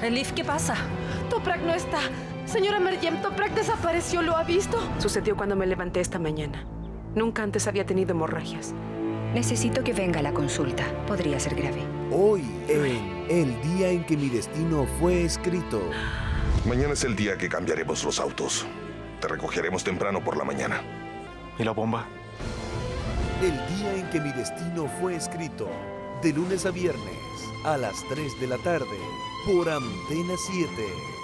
Elif, ¿qué pasa? Toprak no está. Señora Meryem, Toprak desapareció, ¿lo ha visto? Sucedió cuando me levanté esta mañana. Nunca antes había tenido hemorragias. Necesito que venga a la consulta. Podría ser grave. Hoy en El día en que mi destino fue escrito. Mañana es el día que cambiaremos los autos. Te recogeremos temprano por la mañana. ¿Y la bomba? El día en que mi destino fue escrito. De lunes a viernes a las 3 de la tarde por Antena 7.